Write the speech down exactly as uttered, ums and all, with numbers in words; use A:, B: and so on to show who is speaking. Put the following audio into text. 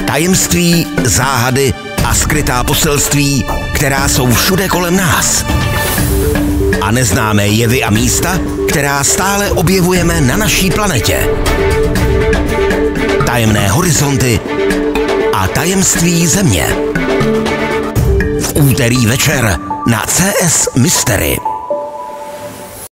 A: Tajemství, záhady a skrytá poselství, která jsou všude kolem nás. A neznámé jevy a místa, která stále objevujeme na naší planetě. Tajemné horizonty a tajemství Země. V úterý večer na C S Mystery.